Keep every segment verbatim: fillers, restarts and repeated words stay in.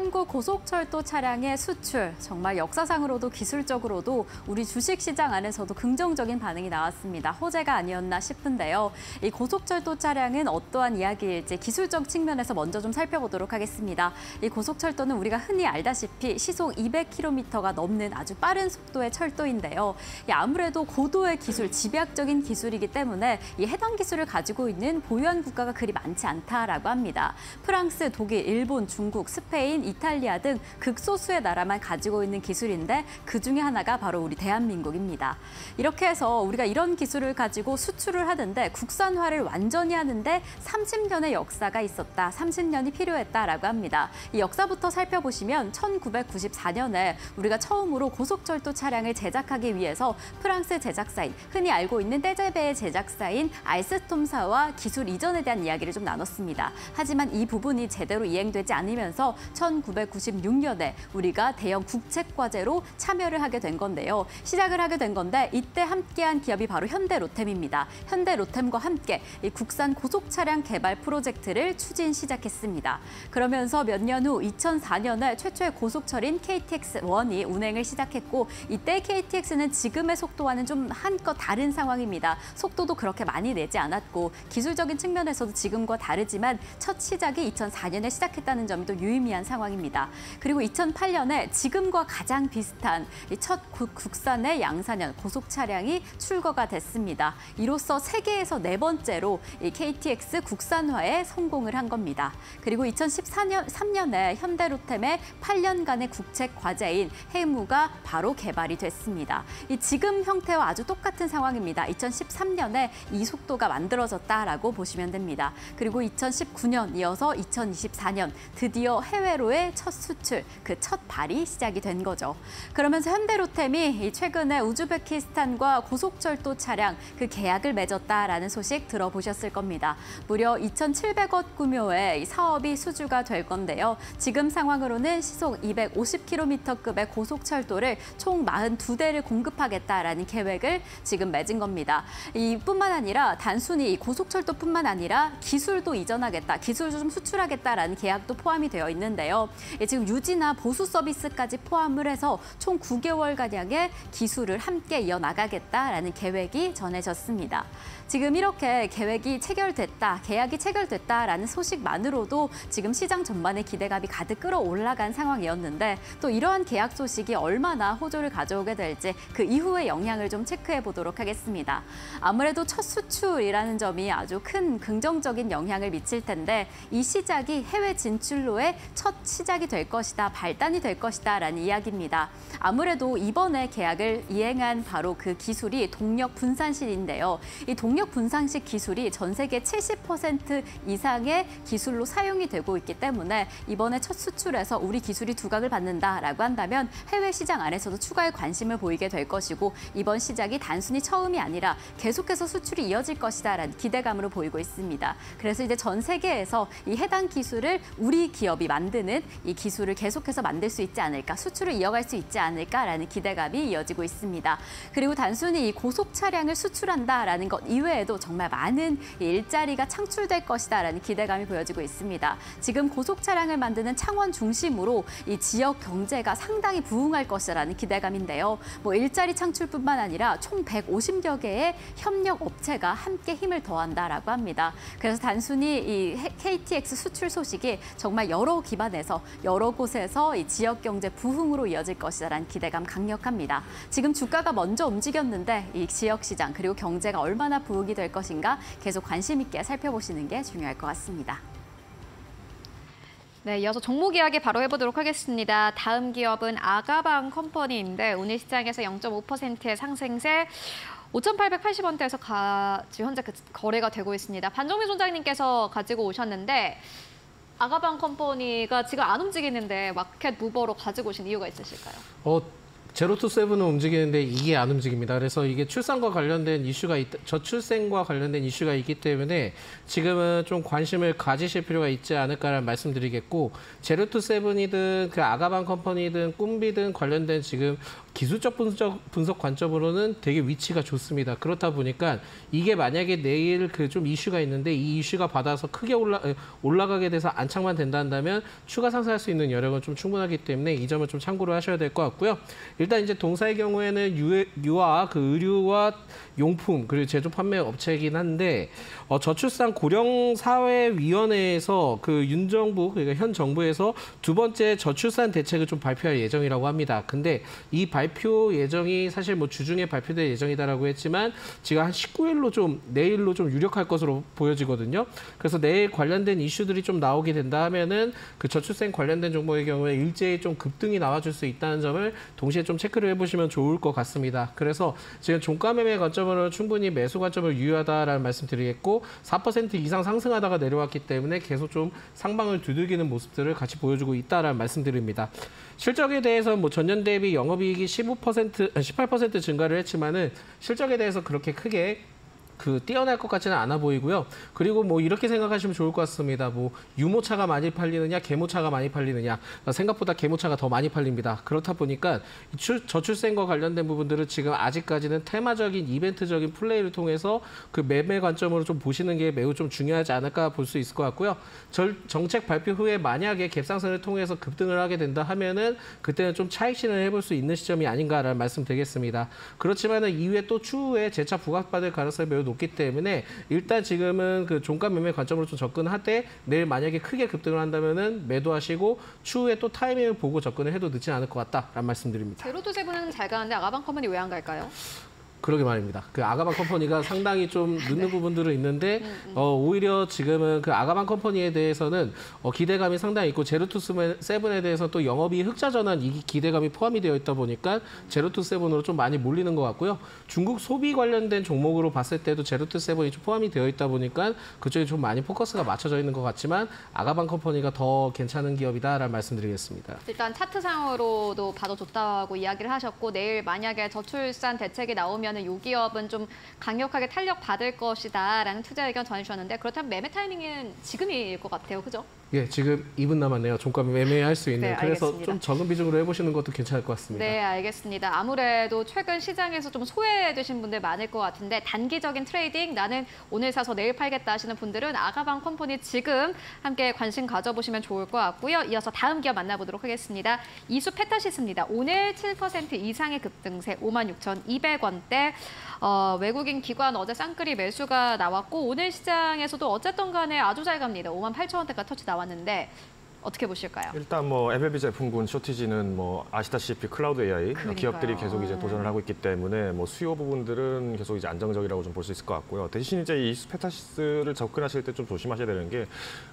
한국 고속철도 차량의 수출, 정말 역사상으로도 기술적으로도 우리 주식시장 안에서도 긍정적인 반응이 나왔습니다. 호재가 아니었나 싶은데요. 이 고속철도 차량은 어떠한 이야기일지 기술적 측면에서 먼저 좀 살펴보도록 하겠습니다. 이 고속철도는 우리가 흔히 알다시피 시속 이백 킬로미터가 넘는 아주 빠른 속도의 철도인데요. 아무래도 고도의 기술, 집약적인 기술이기 때문에 이 해당 기술을 가지고 있는 보유한 국가가 그리 많지 않다라고 합니다. 프랑스, 독일, 일본, 중국, 스페인, 이탈리아 등 극소수의 나라만 가지고 있는 기술인데 그중에 하나가 바로 우리 대한민국입니다. 이렇게 해서 우리가 이런 기술을 가지고 수출을 하는데 국산화를 완전히 하는데 삼십 년의 역사가 있었다, 삼십 년이 필요했다라고 합니다. 이 역사부터 살펴보시면 천구백구십사 년에 우리가 처음으로 고속철도 차량을 제작하기 위해서 프랑스 제작사인, 흔히 알고 있는 떼제베의 제작사인 알스톰사와 기술 이전에 대한 이야기를 좀 나눴습니다. 하지만 이 부분이 제대로 이행되지 않으면서 천구백구십육 년에 우리가 대형 국책과제로 참여를 하게 된 건데요. 시작을 하게 된 건데 이때 함께한 기업이 바로 현대로템입니다. 현대로템과 함께 이 국산 고속차량 개발 프로젝트를 추진 시작했습니다. 그러면서 몇 년 후 이천사 년에 최초의 고속철인 케이티엑스 원이 운행을 시작했고 이때 케이티엑스는 지금의 속도와는 좀 한껏 다른 상황입니다. 속도도 그렇게 많이 내지 않았고 기술적인 측면에서도 지금과 다르지만 첫 시작이 이천사 년에 시작했다는 점이 또 유의미한 상황입니다. 그리고 이천팔 년에 지금과 가장 비슷한 첫 국산의 양산형 고속 차량이 출고가 됐습니다. 이로써 세계에서 네 번째로 이 케이티엑스 국산화에 성공을 한 겁니다. 그리고 이천십삼 년에 현대로템의 팔 년간의 국책 과제인 해무가 바로 개발이 됐습니다. 이 지금 형태와 아주 똑같은 상황입니다. 이천십삼 년에 이 속도가 만들어졌다라고 보시면 됩니다. 그리고 이천십구 년 이어서 이천이십사 년 드디어 해외로의 첫 수출, 그 첫 발이 시작이 된 거죠. 그러면서 현대로템이 최근에 우즈베키스탄과 고속철도 차량 그 계약을 맺었다라는 소식 들어보셨을 겁니다. 무려 이천칠백억 규모의 사업이 수주가 될 건데요. 지금 상황으로는 시속 이백오십 킬로미터급의 고속철도를 총 사십이 대를 공급하겠다라는 계획을 지금 맺은 겁니다. 이뿐만 아니라 단순히 고속철도뿐만 아니라 기술도 이전하겠다, 기술도 좀 수출하겠다라는 계약도 포함이 되어 있는데요. 지금 유지나 보수 서비스까지 포함을 해서 총 구 개월가량의 기술을 함께 이어나가겠다라는 계획이 전해졌습니다. 지금 이렇게 계획이 체결됐다, 계약이 체결됐다라는 소식만으로도 지금 시장 전반에 기대감이 가득 끌어올라간 상황이었는데 또 이러한 계약 소식이 얼마나 호조를 가져오게 될지 그 이후의 영향을 좀 체크해 보도록 하겠습니다. 아무래도 첫 수출이라는 점이 아주 큰 긍정적인 영향을 미칠 텐데 이 시작이 해외 진출로의 첫 시작이 될 것이다, 발단이 될 것이다라는 이야기입니다. 아무래도 이번에 계약을 이행한 바로 그 기술이 동력 분산실인데요. 이 동력 분산식 기술이 전 세계 칠십 퍼센트 이상의 기술로 사용이 되고 있기 때문에 이번에 첫 수출에서 우리 기술이 두각을 받는다라고 한다면 해외 시장 안에서도 추가의 관심을 보이게 될 것이고 이번 시작이 단순히 처음이 아니라 계속해서 수출이 이어질 것이다라는 기대감으로 보이고 있습니다. 그래서 이제 전 세계에서 이 해당 기술을 우리 기업이 만드는 이 기술을 계속해서 만들 수 있지 않을까, 수출을 이어갈 수 있지 않을까라는 기대감이 이어지고 있습니다. 그리고 단순히 이 고속 차량을 수출한다라는 것 이외에도 정말 많은 일자리가 창출될 것이다라는 기대감이 보여지고 있습니다. 지금 고속 차량을 만드는 창원 중심으로 이 지역 경제가 상당히 부흥할 것이라는 기대감인데요. 뭐 일자리 창출뿐만 아니라 총 백오십여 개의 협력 업체가 함께 힘을 더한다라고 합니다. 그래서 단순히 이 케이티엑스 수출 소식이 정말 여러 기반에서 여러 곳에서 이 지역 경제 부흥으로 이어질 것이라는 기대감 강력합니다. 지금 주가가 먼저 움직였는데 이 지역 시장 그리고 경제가 얼마나 부흥이 될 것인가 계속 관심 있게 살펴보시는 게 중요할 것 같습니다. 네, 이어서 종목 이야기 바로 해보도록 하겠습니다. 다음 기업은 아가방 컴퍼니인데 오늘 시장에서 영 점 오 퍼센트의 상승세 오천팔백팔십 원대에서 가, 지금 현재 그 거래가 되고 있습니다. 반정민 소장님께서 가지고 오셨는데 아가방 컴퍼니가 지금 안 움직이는데 마켓 무버로 가지고 오신 이유가 있으실까요? 어, 제로투 세븐은 움직이는데 이게 안 움직입니다. 그래서 이게 출산과 관련된 이슈가 있, 저출생과 관련된 이슈가 있기 때문에 지금은 좀 관심을 가지실 필요가 있지 않을까라는 말씀드리겠고, 제로투 세븐이든 그 아가방 컴퍼니든 꿈비든 관련된 지금 기술적 분석, 분석 관점으로는 되게 위치가 좋습니다. 그렇다 보니까 이게 만약에 내일 그 좀 이슈가 있는데 이 이슈가 받아서 크게 올라, 올라가게 돼서 안착만 된다 한다면 추가 상승할 수 있는 여력은 좀 충분하기 때문에 이 점을 좀 참고로 하셔야 될 것 같고요. 일단 이제 동사의 경우에는 유, 유아, 그 의류와 용품, 그리고 제조 판매 업체이긴 한데, 어, 저출산 고령사회위원회에서 그 윤 정부, 그러니까 현 정부에서 두 번째 저출산 대책을 좀 발표할 예정이라고 합니다. 근데 이 발표 예정이 사실 뭐 주중에 발표될 예정이다라고 했지만 지금 한 십구 일로 좀, 내일로 좀 유력할 것으로 보여지거든요. 그래서 내일 관련된 이슈들이 좀 나오게 된다 하면은 그 저출생 관련된 종목의 경우에 일제히 좀 급등이 나와줄 수 있다는 점을 동시에 좀 체크를 해보시면 좋을 것 같습니다. 그래서 지금 종가 매매 관점으로 충분히 매수 관점을 유효하다라는 말씀드리겠고, 사 퍼센트 이상 상승하다가 내려왔기 때문에 계속 좀 상방을 두들기는 모습들을 같이 보여주고 있다라는 말씀드립니다. 실적에 대해서 뭐 전년 대비 영업이익이 십오 퍼센트, 십팔 퍼센트 증가를 했지만은 실적에 대해서 그렇게 크게 그 뛰어날 것 같지는 않아 보이고요. 그리고 뭐 이렇게 생각하시면 좋을 것 같습니다. 뭐 유모차가 많이 팔리느냐, 개모차가 많이 팔리느냐. 생각보다 개모차가 더 많이 팔립니다. 그렇다 보니까 저출생과 관련된 부분들은 지금 아직까지는 테마적인 이벤트적인 플레이를 통해서 그 매매 관점으로 좀 보시는 게 매우 좀 중요하지 않을까 볼 수 있을 것 같고요. 절, 정책 발표 후에 만약에 갭상승을 통해서 급등을 하게 된다 하면은 그때는 좀 차익 실현을 해볼 수 있는 시점이 아닌가라는 말씀 드리겠습니다. 그렇지만은 이후에 또 추후에 재차 부각받을 가능성이 매우 높기 때문에 일단 지금은 그 종가 매매 관점으로 좀 접근하되 내일 만약에 크게 급등을 한다면은 매도하시고 추후에 또 타이밍을 보고 접근을 해도 늦지 않을 것 같다라는 말씀드립니다. 제로투 세븐은 잘 가는데 아가방 컴퍼니 왜 안 갈까요? 그러게 말입니다. 그 아가방 컴퍼니가 상당히 좀 늦는 부분들은 있는데 음, 음. 어, 오히려 지금은 그 아가방 컴퍼니에 대해서는 어, 기대감이 상당히 있고 제로투 세븐에 대해서 또 영업이 흑자 전환 이 기대감이 포함이 되어 있다 보니까 제로투 세븐으로 좀 많이 몰리는 것 같고요. 중국 소비 관련된 종목으로 봤을 때도 제로투 세븐이 좀 포함이 되어 있다 보니까 그쪽에 좀 많이 포커스가 맞춰져 있는 것 같지만 아가방 컴퍼니가 더 괜찮은 기업이다라는 말씀드리겠습니다. 일단 차트상으로도 봐도 좋다고 이야기를 하셨고, 내일 만약에 저출산 대책이 나오면 이 기업은 좀 강력하게 탄력 받을 것이다라는 투자 의견 전해주셨는데, 그렇다면 매매 타이밍은 지금일 것 같아요, 그죠? 예, 지금 이 분 남았네요. 종가 매매할 수 있는. 네, 그래서 알겠습니다. 좀 적은 비중으로 해보시는 것도 괜찮을 것 같습니다. 네, 알겠습니다. 아무래도 최근 시장에서 좀 소외되신 분들 많을 것 같은데, 단기적인 트레이딩, 나는 오늘 사서 내일 팔겠다 하시는 분들은 아가방 컴퍼니 지금 함께 관심 가져보시면 좋을 것 같고요. 이어서 다음 기업 만나보도록 하겠습니다. 이수 페타시스입니다. 오늘 칠 퍼센트 이상의 급등세 오만 육천이백 원대. 어, 외국인 기관 어제 쌍끌이 매수가 나왔고, 오늘 시장에서도 어쨌든 간에 아주 잘 갑니다. 오만 팔천 원대가 터치 나왔는데 어떻게 보실까요? 일단 뭐 엠엘비 제품군 쇼티지는 뭐 아시다시피 클라우드 에이아이 그러니까요. 기업들이 계속 이제 도전을 하고 있기 때문에 뭐 수요 부분들은 계속 이제 안정적이라고 좀 볼 수 있을 것 같고요. 대신 이제 이 스페타시스를 접근하실 때 좀 조심하셔야 되는 게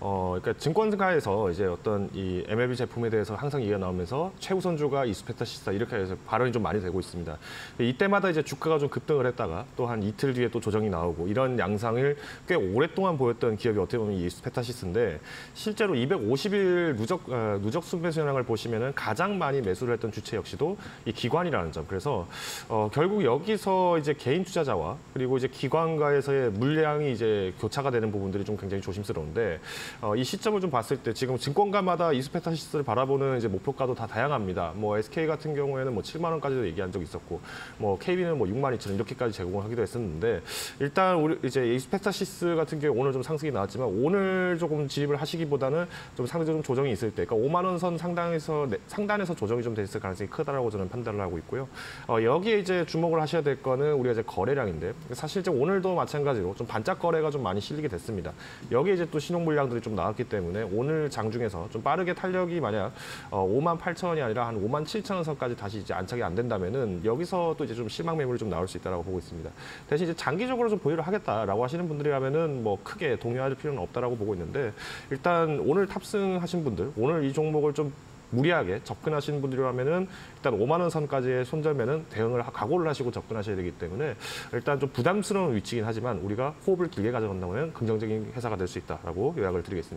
어 그러니까 증권가에서 이제 어떤 이 엠엘비 제품에 대해서 항상 얘기가 나오면서 최우선주가 이 스페타시스다 이렇게 해서 발언이 좀 많이 되고 있습니다. 이때마다 이제 주가가 좀 급등을 했다가 또 한 이틀 뒤에 또 조정이 나오고 이런 양상을 꽤 오랫동안 보였던 기업이 어떻게 보면 이 스페타시스인데, 실제로 이백오십 일 누적 어, 누적 순매수 현황을 보시면은 가장 많이 매수를 했던 주체 역시도 이 기관이라는 점. 그래서 어, 결국 여기서 이제 개인 투자자와 그리고 이제 기관가에서의 물량이 이제 교차가 되는 부분들이 좀 굉장히 조심스러운데, 어, 이 시점을 좀 봤을 때 지금 증권가마다 이스페타시스를 바라보는 이제 목표가도 다 다양합니다. 뭐 에스케이 같은 경우에는 뭐 칠만 원까지도 얘기한 적이 있었고, 뭐 케이비는 뭐 육만 이천 원 이렇게까지 제공을 하기도 했었는데, 일단 우리 이제 이스페타시스 같은 경우 오늘 좀 상승이 나왔지만 오늘 조금 진입을 하시기보다는 좀 상대 좀 조정이 있을 때, 그러니까 오만 원 선 상당에서 상단에서 조정이 좀 됐을 가능성이 크다라고 저는 판단을 하고 있고요. 어, 여기에 이제 주목을 하셔야 될 거는 우리가 이제 거래량인데, 사실 이제 오늘도 마찬가지로 좀 반짝 거래가 좀 많이 실리게 됐습니다. 여기에 이제 또 신용 물량들이 좀 나왔기 때문에 오늘 장중에서 좀 빠르게 탄력이 만약 어, 오만 팔천 원이 아니라 한 오만 칠천 원 선까지 다시 이제 안착이 안 된다면은 여기서 또 이제 좀 실망 매물이 좀 나올 수 있다라고 보고 있습니다. 대신 이제 장기적으로 좀 보유를 하겠다라고 하시는 분들이라면은 뭐 크게 동요할 필요는 없다라고 보고 있는데, 일단 오늘 탑승하신 분들, 오늘 이 종목을 좀 무리하게 접근하시는 분들이라면은 일단 오만 원 선까지의 손절매는 대응을 각오를 하시고 접근하셔야 되기 때문에 일단 좀 부담스러운 위치긴 하지만 우리가 호흡을 길게 가져간다면 긍정적인 회사가 될 수 있다라고 요약을 드리겠습니다.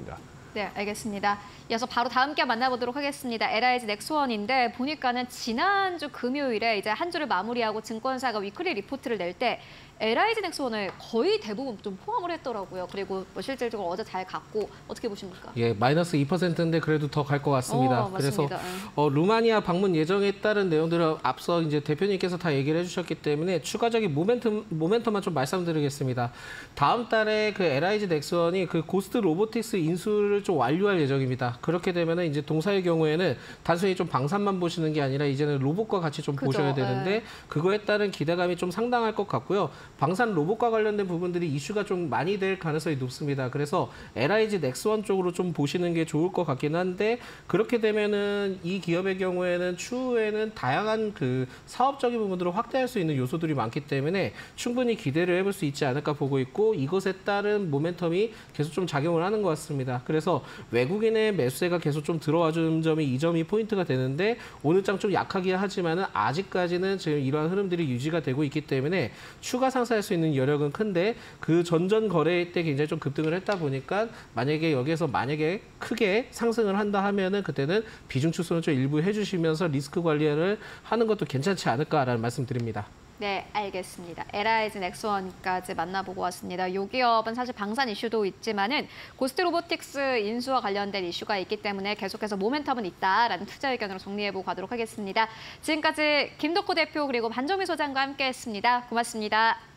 네, 알겠습니다. 이어서 바로 다음 기업 만나보도록 하겠습니다. 엘아이지 넥스원인데 보니까는 지난주 금요일에 이제 한 주를 마무리하고 증권사가 위클리 리포트를 낼 때 엘아이지 넥스원을 거의 대부분 좀 포함을 했더라고요. 그리고 뭐 실질적으로 어제 잘 갔고 어떻게 보십니까? 예, 마이너스 이 퍼센트인데 그래도 더 갈 것 같습니다. 어, 그래서 맞습니다. 어, 루마니아 방문 예정에 따른 내용들을 앞서 이제 대표님께서 다 얘기를 해주셨기 때문에 추가적인 모멘텀 모멘텀만 좀 말씀드리겠습니다. 다음 달에 그 엘아이지 넥스원이 그 고스트 로보틱스 인수를 좀 완료할 예정입니다. 그렇게 되면은 이제 동사의 경우에는 단순히 좀 방산만 보시는 게 아니라 이제는 로봇과 같이 좀 그죠, 보셔야 되는데 네. 그거에 따른 기대감이 좀 상당할 것 같고요. 방산 로봇과 관련된 부분들이 이슈가 좀 많이 될 가능성이 높습니다. 그래서 엘아이지 넥스원 쪽으로 좀 보시는 게 좋을 것 같긴 한데 그렇게 되면은 이 기업의 경우에는 추후에는 다양한 그 사업적인 부분들을 확대할 수 있는 요소들이 많기 때문에 충분히 기대를 해볼 수 있지 않을까 보고 있고 이것에 따른 모멘텀이 계속 좀 작용을 하는 것 같습니다. 그래서 외국인의 매수세가 계속 좀 들어와 주는 점이 이 점이 포인트가 되는데 오늘 장 좀 약하긴 하지만은 아직까지는 지금 이러한 흐름들이 유지가 되고 있기 때문에 추가 상승 할 수 있는 여력은 큰데 그 전전 거래 때 굉장히 좀 급등을 했다 보니까 만약에 여기에서 만약에 크게 상승을 한다 하면은 그때는 비중 축소는 좀 일부 해주시면서 리스크 관리를 하는 것도 괜찮지 않을까라는 말씀드립니다. 네, 알겠습니다. 엘아이지 넥스원까지 만나보고 왔습니다. 이 기업은 사실 방산 이슈도 있지만은 고스트 로보틱스 인수와 관련된 이슈가 있기 때문에 계속해서 모멘텀은 있다라는 투자 의견으로 정리해보고 가도록 하겠습니다. 지금까지 김덕호 대표 그리고 반정미 소장과 함께했습니다. 고맙습니다.